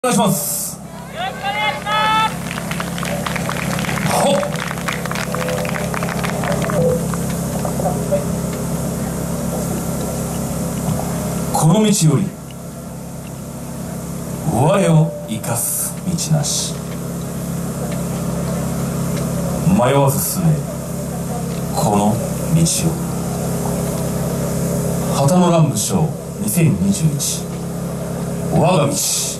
お願いします。 よろしくお願いします。 ほっ。この道より我を生かす道なし、迷わず進めこの道を。旗の乱舞賞2021我が道。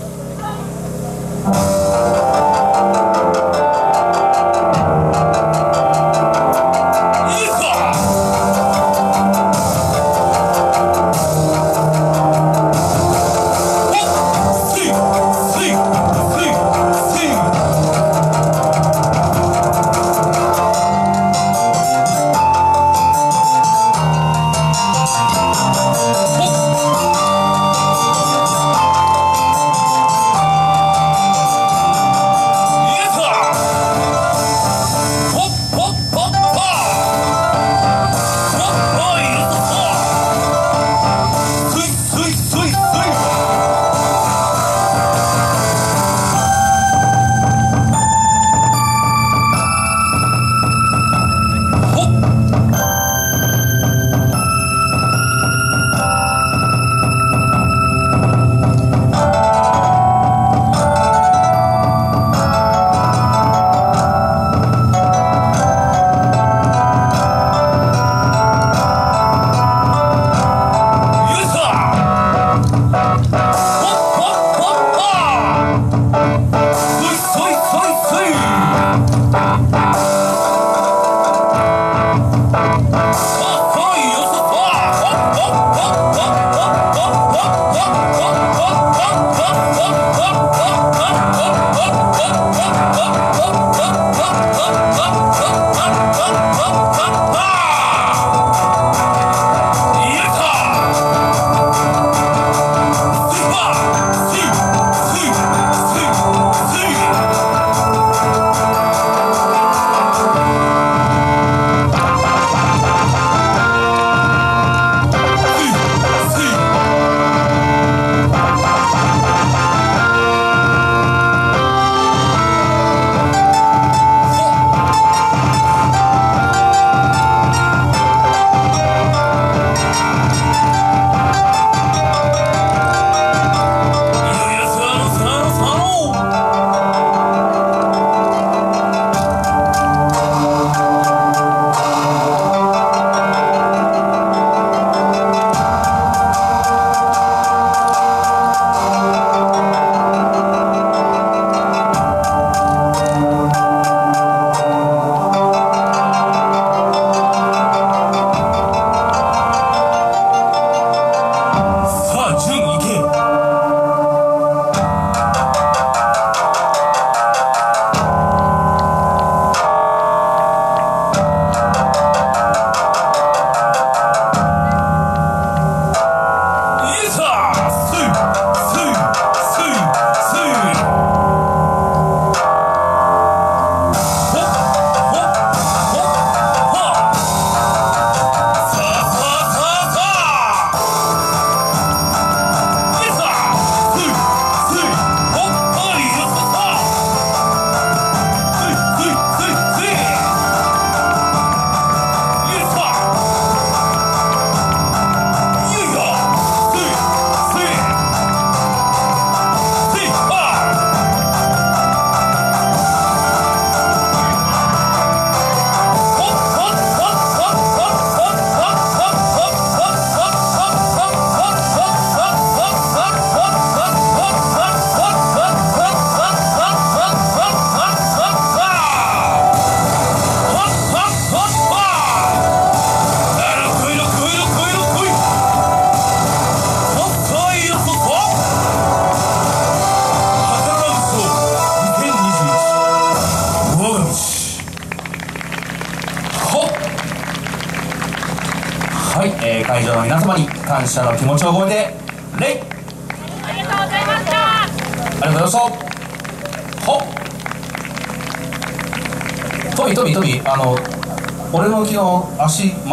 はい、会場の皆様に感謝の気持ちを込めて礼。 ありがとうございました。 ありがとうございました。ほっ。トミー、俺の昨日足